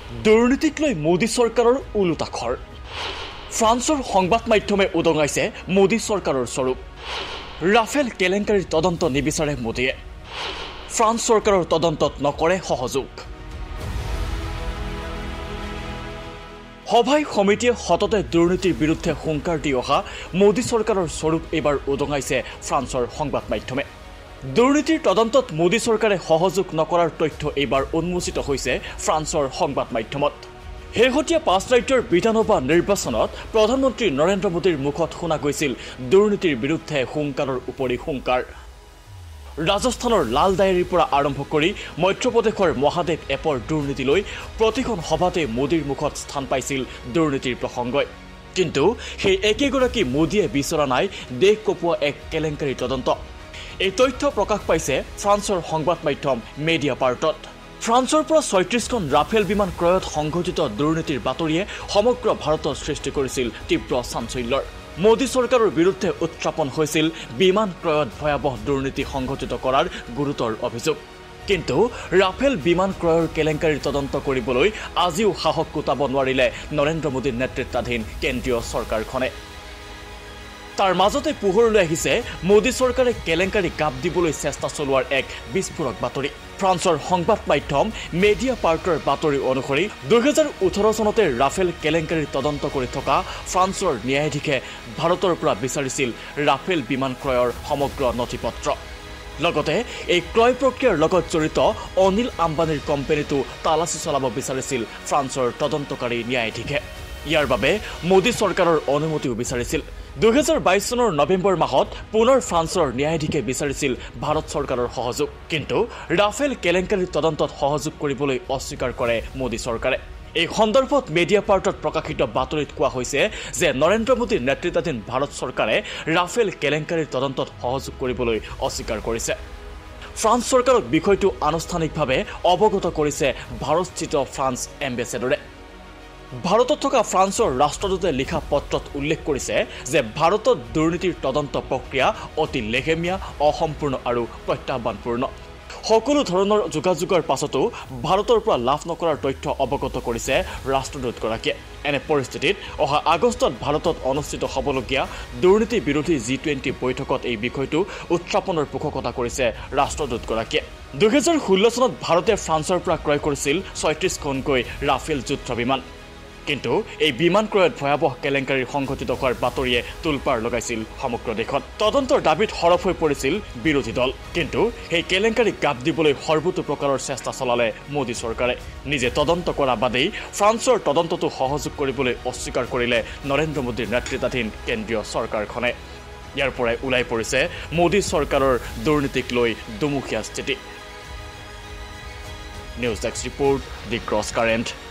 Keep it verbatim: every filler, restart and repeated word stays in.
দুৰ্নীতিক লৈ মোদী চৰকাৰৰ ওলোটাখৰ ফ্ৰান্সৰ সংবাদ মাধ্যমে উদঙাইছে মোদী চৰকাৰৰ স্বৰূপ ৰাফেল কেলেংকাৰীৰ তদন্ত নিবিচাৰে মোদীয়ে ফ্ৰান্স চৰকাৰৰ তদন্তত নকৰে সহযোগ সভাই সমিতিয়ে সততে দুৰ্নীতিৰ বিৰুদ্ধে হুংকাৰ দি অহা মোদী চৰকাৰৰ স্বৰূপ এবাৰ উদঙাইছে ফ্ৰান্সৰ সংবাদ মাধ্যমে দুৰ্নীতিৰ তদন্তত মোদী চৰকাৰে সহযোগ নকৰাৰ তথ্য এইবাৰ উন্মোচিত হৈছে ফ্ৰান্সৰ সংবাদ মাধ্যমত শেহতীয়া পাঁচ ৰাজ্যৰ বিধানসভা নিৰ্বাচনত প্ৰধানমন্ত্ৰী নৰেন্দ্ৰ মোদীৰ মুখত শুনা গৈছিল দুৰ্নীতিৰ বিৰুদ্ধে হুংকাৰৰ উপৰি হুংকাৰ ৰাজস্থানৰ লাল ডায়েৰীৰ পৰা আৰম্ভ কৰি মধ্যপ্ৰদেশৰ মহাদেৱ এপৰ দুৰ্নীতিলৈ প্ৰতিখন সভাতে মোদীৰ মুখত স্থান পাইছিল দুৰ্নীতিৰ প্ৰসংগই কিন্তু সেই একেগৰাকী মোদীয়ে বিচৰা নাই দেশ কপোৱা এক কেলেংকাৰী তদন্ত এই তথ্য প্ৰকাশ পাইছে ফ্ৰান্সৰ সংবাদ মাধ্যম মেডিয়া পাৰ্টত ফ্ৰান্সৰ পৰা ছয়ত্ৰিশখন ৰাফেল বিমান ক্ৰয়ত সংঘটিত দুৰ্নীতিৰ বাতৰিয়ে সমগ্ৰ ভাৰতত সৃষ্টি কৰিছিল তীব্ৰ চাঞ্চল্যৰ মোদী চৰকাৰৰ বিৰুদ্ধে উত্থাপন হৈছিল বিমান ক্ৰয়ত ভয়াবহ দুৰ্নীতি সংঘটিত কৰাৰ গুৰুতৰ অভিযোগ কিন্তু ৰাফেল বিমান ক্ৰয়ৰ কেলেংকাৰীৰ তদন্ত কৰিবলৈ আজিও সাহস গোটাব নোৱাৰিলে নৰেন্দ্ৰ মোদীৰ নেতৃত্বাধীন কেন্দ্ৰীয় চৰকাৰখনে তাৰ মাজতে পোহৰলৈ আহিছে মোদী চৰকাৰে কেলেংকাৰী গাপ দিবলৈ চেষ্টা চলোৱাৰ এক বিস্ফোৰক বাতৰি ফ্ৰান্সৰ সংবাদ মাধ্যম মেডিয়া পাৰ্টৰ বাতৰি অনুসৰি দুই হাজাৰ ওঠৰ চনতে ৰাফেল কেলেংকাৰীৰ তদন্ত কৰি থকা ফ্ৰান্সৰ ন্যায়াধীশে ভাৰতৰ পৰা বিচাৰিছিল ৰাফেল বিমান ক্ৰয়ৰ সমগ্ৰ নথিপত্ৰ লগতে এই ক্ৰয় প্ৰক্ৰিয়াৰ লগত জড়িত অনিল আম্বানীৰ কোম্পানীটো তালাচী চলাব বিচাৰিছিল ফ্ৰান্সৰ তদন্তকাৰী ন্যায়াধীশে ইয়াৰ বাবে মোদী চৰকাৰৰ অনুমতিও বিচাৰিছিল দুই হাজাৰ বাইশ চনৰ নৱেম্বৰ মাহত পুনৰ ফ্ৰান্সৰ ন্যায়াধীশে বিচাৰিছিল ভাৰত চৰকাৰৰ সহযোগ কিন্তু ৰাফেল কেলেংকাৰীৰ তদন্তত সহযোগ কৰিবলৈ অস্বীকাৰ কৰে মোদী চৰকাৰে এই সন্দৰ্ভত মেডিয়া পাৰ্টত প্ৰকাশিত বাতৰিত কোৱা হৈছে যে নৰেন্দ্ৰ মোদীৰ নেতৃত্বাধীন ভাৰত চৰকাৰে ৰাফেল কেলেংকাৰীৰ তদন্তত সহযোগ কৰিবলৈ অস্বীকাৰ কৰিছে ফ্ৰান্স চৰকাৰক বিষয়টো আনুষ্ঠানিকভাৱে অৱগত কৰিছে ভাৰতস্থিত ফ্ৰান্স এম্বেচেডৰে ভাৰতত থকা ফ্ৰান্সৰ ৰাষ্ট্ৰদূতে লিখা পত্ৰত উল্লেখ কৰিছে যে ভাৰতত দুৰ্নীতিৰ তদন্ত প্ৰক্ৰিয়া অতি লেহেমীয়া অসম্পূৰ্ণ আৰু প্ৰত্যাহ্বানপূৰ্ণ সকলো ধৰণৰ যোগাযোগৰ পাছতো ভাৰতৰ পৰা লাভ নকৰাৰ তথ্য অৱগত কৰিছে ৰাষ্ট্ৰদূতগৰাকীয়ে এনে পৰিস্থিতিত অহা আগষ্টত ভাৰতত অনুষ্ঠিত হ'বলগীয়া দুৰ্নীতি বিৰোধী জি টুৱেণ্টি বৈঠকত এই বিষয়টো উত্থাপনৰ পোষকতা কৰিছে ৰাষ্ট্ৰদূতগৰাকীয়ে দুই হাজাৰ ষোল্ল চনত ভাৰতে ফ্ৰান্সৰ পৰা ক্ৰয় কৰিছিল ছয়ত্ৰিশখনকৈ ৰাফেল যুদ্ধ বিমান কিন্তু এই বিমান ক্ৰয়ত ভয়াবহ কেলেংকাৰীৰ সংঘটিত হোৱাৰ বাতৰিয়ে তুলপাৰ লগাইছিল সমগ্ৰ দেশত তদন্তৰ দাবীত সৰব হৈ পৰিছিল বিৰোধী দল কিন্তু সেই কেলেংকাৰীক গাপ দিবলৈ সৰ্বতো প্ৰকাৰৰ চেষ্টা চলালে মোদী চৰকাৰে নিজে তদন্ত কৰা বাদেই ফ্ৰান্সৰ তদন্তটো সহযোগ কৰিবলৈ অস্বীকাৰ কৰিলে নৰেন্দ্ৰ মোদীৰ নেতৃত্বাধীন কেন্দ্ৰীয় চৰকাৰখনে ইয়াৰ পৰাই ওলাই পৰিছে মোদী চৰকাৰৰ দুৰ্নীতিক লৈ দুমুখীয়া স্থিতি news desk report the cross current